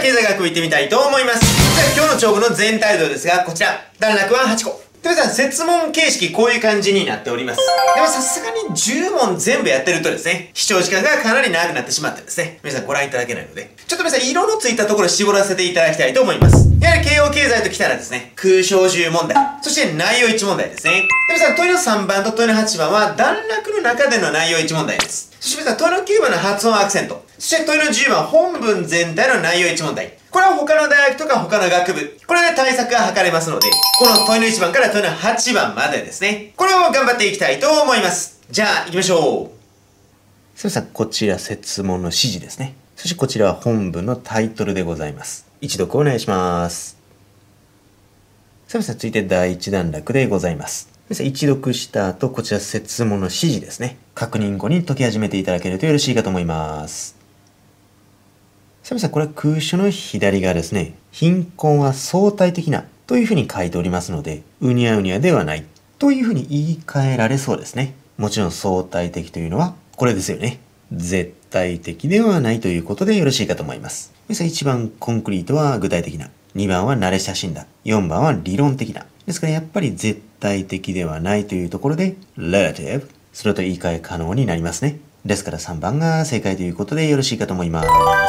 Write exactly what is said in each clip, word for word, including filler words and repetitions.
経済学を言ってみたいと思います。では今日の帳簿の全体像ですが、こちら、段落ははちこ。では設問形式こういう感じになっております。でもさすがにじゅう問全部やってるとですね、視聴時間がかなり長くなってしまってですね、皆さんご覧いただけないので、ちょっと皆さん色のついたところ絞らせていただきたいと思います。やはり慶応経済ときたらですね、空小じゅう問題、そして内容いち問題ですね。で皆さん問いのさんばんと問いのはちばんは段落の中での内容いち問題です。そして皆さん問いのきゅうばんの発音アクセント、そして問いのじゅうばん本文全体の内容いち問題。これは他の大学とか他の学部、これで対策が図れますので、この問いのいちばんから問いのはちばんまでですね、これを頑張っていきたいと思います。じゃあ行きましょう。それさん、こちら設問の指示ですね。そしてこちらは本文のタイトルでございます。一読お願いします。さあ皆さん、続いてだいいち段落でございます。皆さん、一読した後、こちら設問の指示ですね。確認後に解き始めていただけるとよろしいかと思います。さあ皆さん、これは空所の左側ですね。貧困は相対的なというふうに書いておりますので、うにゃうにゃではないというふうに言い換えられそうですね。もちろん相対的というのはこれですよね。絶対的ではないということでよろしいかと思います。皆さん、いちばんコンクリートは具体的な。にばんは慣れ親しんだ。よんばんは理論的な。ですからやっぱり絶対的ではないというところで relative、それと言い換え可能になりますね。ですからさんばんが正解ということでよろしいかと思います。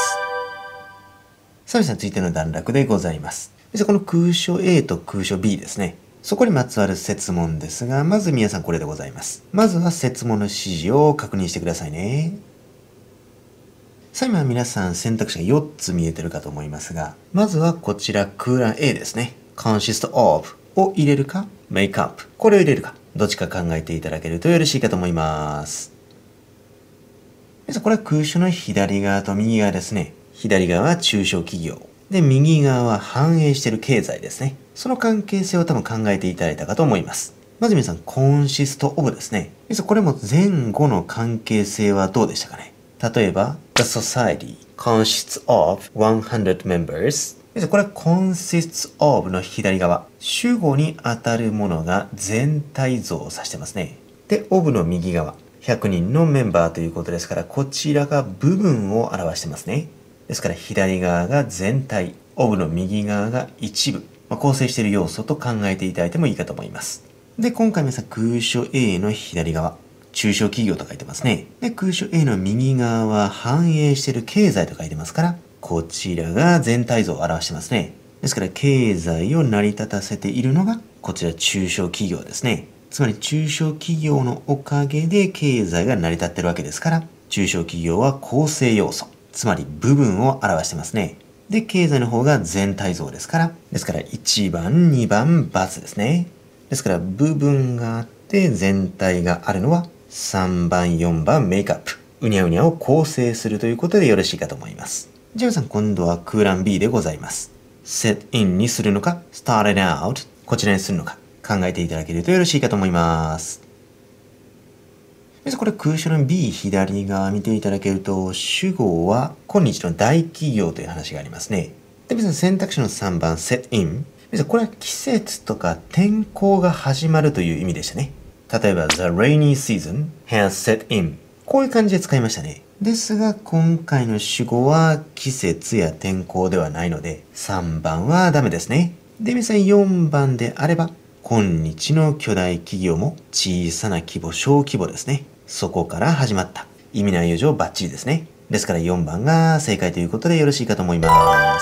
さあ皆さん、続いての段落でございます。この空所 A と空所 B ですね。そこにまつわる設問ですが、まず皆さんこれでございます。まずは設問の指示を確認してくださいね。さあ今皆さん選択肢がよっつ見えてるかと思いますが、まずはこちら空欄 A ですね。consist of を入れるか make up これを入れるか、どっちか考えていただけるとよろしいかと思います。皆さんこれは空所の左側と右側ですね。左側は中小企業。で、右側は反映している経済ですね。その関係性を多分考えていただいたかと思います。まず皆さん、consist of ですね。皆さん、これも前後の関係性はどうでしたかね。例えば、The society consists of one hundred members。皆さん、これは consists of の左側。主語に当たるものが全体像を指してますね。で、of の右側。ひゃくにんのメンバーということですから、こちらが部分を表してますね。ですから左側が全体、of の右側が一部、まあ、構成している要素と考えていただいてもいいかと思います。で、今回皆さん空所 A の左側、中小企業と書いてますね。で、空所 A の右側は反映している経済と書いてますから、こちらが全体像を表してますね。ですから経済を成り立たせているのが、こちら中小企業ですね。つまり中小企業のおかげで経済が成り立っているわけですから、中小企業は構成要素。つまり部分を表してますね。で、経済の方が全体像ですから、ですからいちばん、にばん、×ですね。ですから部分があって全体があるのはさんばん、よんばん、メイクアップ。うにゃうにゃを構成するということでよろしいかと思います。じゃあ皆さん今度は空欄 B でございます。set in にするのか、started out こちらにするのか考えていただけるとよろしいかと思います。これ空所の B 左側見ていただけると、主語は今日の大企業という話がありますね。で、別に選択肢のさんばん set in。これは季節とか天候が始まるという意味でしたね。例えば The rainy season has set in。こういう感じで使いましたね。ですが今回の主語は季節や天候ではないので、さんばんはダメですね。で、皆さんよんばんであれば、今日の巨大企業も小さな規模、小規模ですね。そこから始まった。意味内容上バッチリですね。ですからよんばんが正解ということでよろしいかと思います。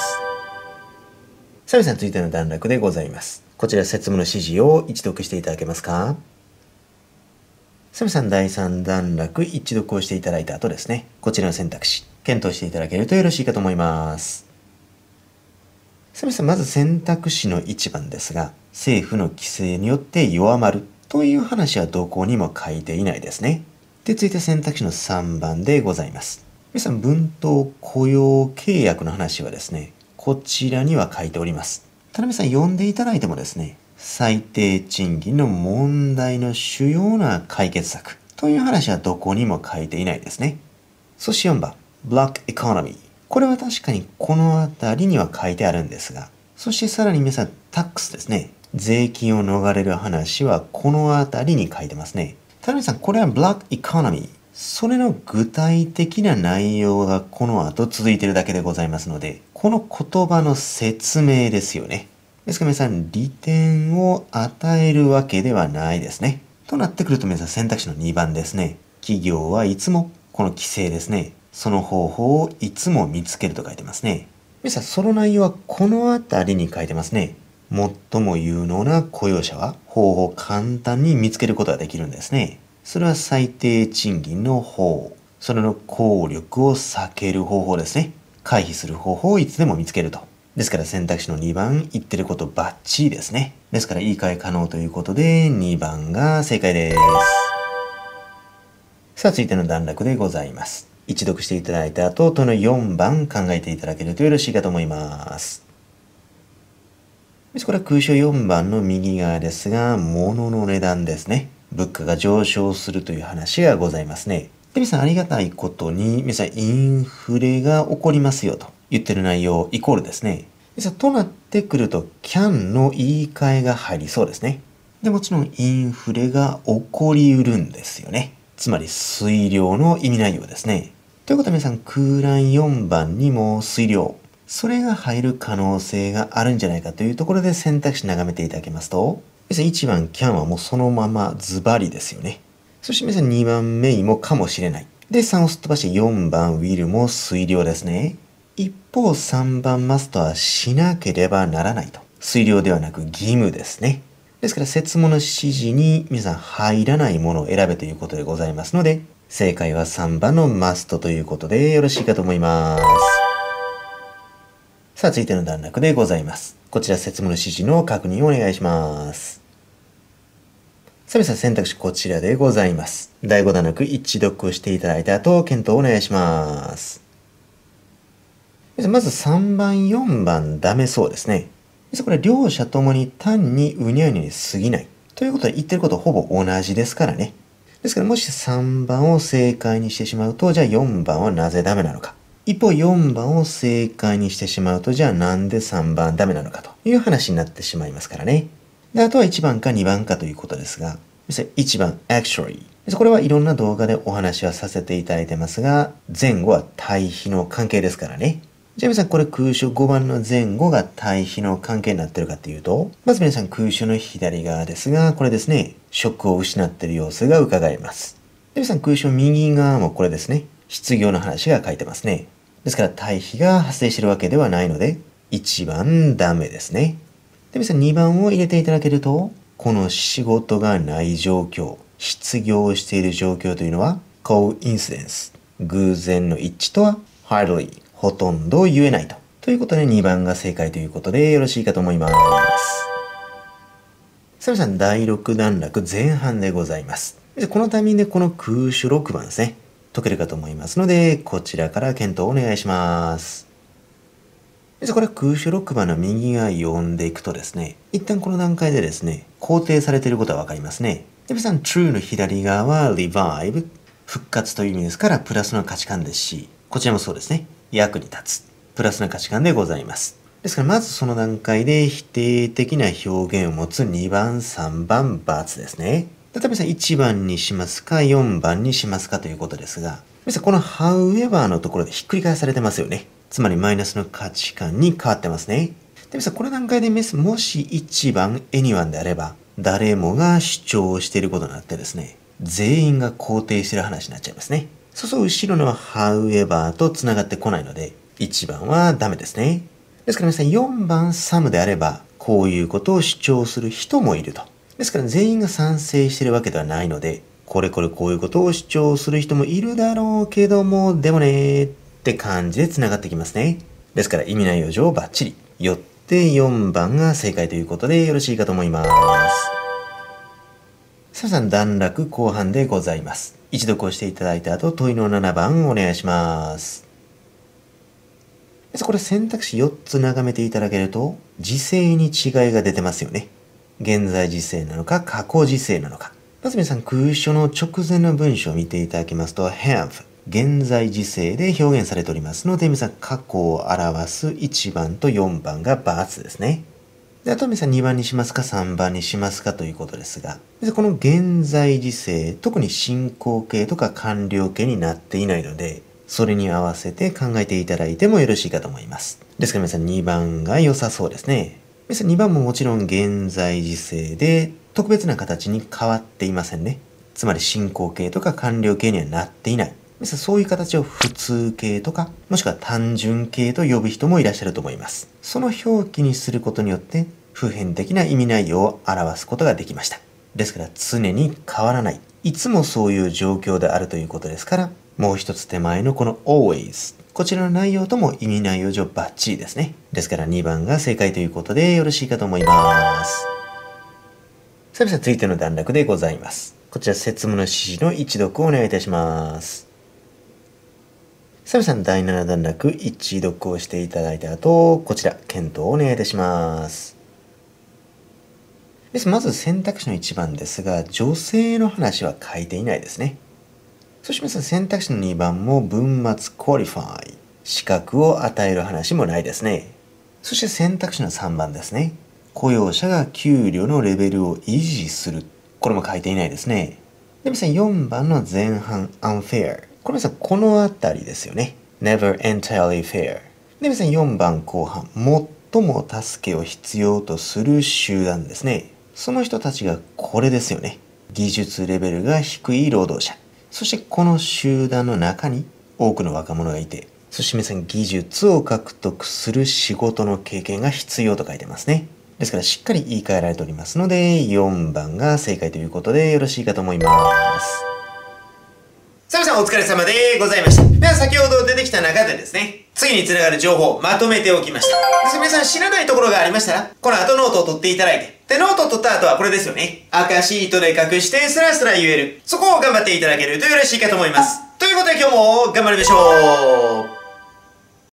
さあ皆さん、続いての段落でございます。こちら設問の指示を一読していただけますか。さあ皆さん、だいさん段落一読をしていただいた後ですね。こちらの選択肢、検討していただけるとよろしいかと思います。さあ皆さん、まず選択肢のいちばんですが、政府の規制によって弱まるという話はどこにも書いていないですね。で、続いて選択肢のさんばんでございます。皆さん、文頭雇用契約の話はですね、こちらには書いております。ただ皆さん読んでいただいてもですね、最低賃金の問題の主要な解決策という話はどこにも書いていないですね。そしてよんばん、ブロックエコノミー。これは確かにこの辺りには書いてあるんですが、そしてさらに皆さん、タックスですね。税金を逃れる話はこの辺りに書いてますね。ただ皆さん、これはブロックエコノミー。 それの具体的な内容がこの後続いているだけでございますので、この言葉の説明ですよね。ですから皆さん、利点を与えるわけではないですね。となってくると皆さん選択肢のにばんですね。企業はいつもこの規制ですね。その方法をいつも見つけると書いてますね。皆さん、その内容はこのあたりに書いてますね。最も有能な雇用者は方法を簡単に見つけることができるんですね。それは最低賃金の方、それの効力を避ける方法ですね。回避する方法をいつでも見つけると。ですから選択肢のにばん、言ってることバッチリですね。ですから言い換え可能ということでにばんが正解です。さあ続いての段落でございます。一読していただいた後、問いのよんばん考えていただけるとよろしいかと思います。これは空所よんばんの右側ですが、物の値段ですね。物価が上昇するという話がございますね。で、皆さんありがたいことに、皆さんインフレが起こりますよと言ってる内容イコールですね。皆さんとなってくると can の言い換えが入りそうですね。で、もちろんインフレが起こりうるんですよね。つまり推量の意味内容ですね。ということは皆さん空欄よんばんにも推量。それが入る可能性があるんじゃないかというところで選択肢眺めていただけますと、皆さんいちばん can はもうそのままズバリですよね。そして皆さんにばんめもかもしれない。で、さんをすっ飛ばしてよんばん will も推量ですね。一方さんばん must はしなければならないと。推量ではなく義務ですね。ですから設問の指示に皆さん入らないものを選べということでございますので、正解はさんばんの must ということでよろしいかと思います。さあ続いての段落でございます。こちら設問の指示の確認をお願いします。さあ皆さん選択肢こちらでございます。だいご段落一読をしていただいた後、検討をお願いします。まずさんばん、よんばんダメそうですね。これ両者ともに単にうにゃうにゃに過ぎない。ということは言ってることほぼ同じですからね。ですからもしさんばんを正解にしてしまうと、じゃあよんばんはなぜダメなのか。一方よんばんを正解にしてしまうと、じゃあなんでさんばんダメなのかという話になってしまいますからね。であとはいちばんかにばんかということですが、いちばん actually。これはいろんな動画でお話はさせていただいてますが、前後は対比の関係ですからね。じゃあ皆さんこれ空所ごばんの前後が対比の関係になってるかっていうと、まず皆さん空所の左側ですが、これですね、職を失っている様子が伺えます。で皆さん空所右側もこれですね、失業の話が書いてますね。ですから対比が発生しているわけではないので、いちばんダメですね。で皆さんにばんを入れていただけると、この仕事がない状況、失業している状況というのは、coincidence、偶然の一致とは、hardly、ほとんど言えないと。ということでにばんが正解ということでよろしいかと思います。さあ皆さんだいろく段落前半でございます。このタイミングでこの空所ろくばんですね。解けるかと思いますので、こちらから検討をお願いします。これは空所ろくばんの右側読んでいくとですね、一旦この段階でですね、肯定されていることはわかりますね。で皆さん true の左側は revive、復活という意味ですからプラスの価値観ですし、こちらもそうですね、役に立つ、プラスの価値観でございます。ですからまずその段階で否定的な表現を持つにばん、さんばん、×ですね。例えばいちばんにしますか、よんばんにしますかということですが、皆さんこの however のところでひっくり返されてますよね。つまりマイナスの価値観に変わってますね。で皆さんこの段階でもしいちばん anyone であれば、誰もが主張していることになってですね、全員が肯定している話になっちゃいますね。そうそう後ろの however と繋がってこないので、いちばんはダメですね。ですから皆さんよんばん some であれば、こういうことを主張する人もいると。ですから全員が賛成しているわけではないので、これこれこういうことを主張する人もいるだろうけども、でもねーって感じで繋がってきますね。ですから意味内容上バッチリ。よってよんばんが正解ということでよろしいかと思います。さあさん段落後半でございます。一読をしていただいた後、問いのななばんお願いします。これ選択肢よっつ眺めていただけると、時制に違いが出てますよね。現在時制なのか、過去時制なのか。まず皆さん空所の直前の文章を見ていただきますと、have、現在時制で表現されておりますので、皆さん過去を表すいちばんとよんばんが×ですね。 で、あとは皆さんにばんにしますかさんばんにしますかということですが、この現在時制、特に進行形とか完了形になっていないので、それに合わせて考えていただいてもよろしいかと思います。ですから皆さんにばんが良さそうですね。皆さんにばんももちろん現在時制で特別な形に変わっていませんね。つまり進行形とか完了形にはなっていない。皆さんそういう形を普通形とか、もしくは単純形と呼ぶ人もいらっしゃると思います。その表記にすることによって普遍的な意味内容を表すことができました。ですから常に変わらない。いつもそういう状況であるということですから、もう一つ手前のこの always。こちらの内容とも意味内容上バッチリですね。ですからにばんが正解ということでよろしいかと思います。さあ皆さん続いての段落でございます。こちら説問の指示の一読をお願いいたします。さあ皆さんだいなな段落一読をしていただいた後、こちら検討をお願いいたします。まず選択肢のいちばんですが、女性の話は書いていないですね。そして皆さん選択肢のにばんも文末 qualify、資格を与える話もないですね。そして選択肢のさんばんですね。雇用者が給料のレベルを維持する。これも書いていないですね。で、皆さんよんばんの前半 unfair。これ皆さんこのあたりですよね。never entirely fair。で、皆さんよんばん後半、最も助けを必要とする集団ですね。その人たちがこれですよね。技術レベルが低い労働者。そしてこの集団の中に多くの若者がいて、そして皆さん技術を獲得する仕事の経験が必要と書いてますね。ですからしっかり言い換えられておりますので、よんばんが正解ということでよろしいかと思います。さあ皆さんお疲れ様でございました。では先ほど出てきた中でですね、次につながる情報をまとめておきました。ですから皆さん知らないところがありましたら、この後ノートを取っていただいて、で、ノートを取った後はこれですよね。赤シートで隠してスラスラ言える。そこを頑張っていただけるとよろしいかと思います。ということで今日も頑張りましょう。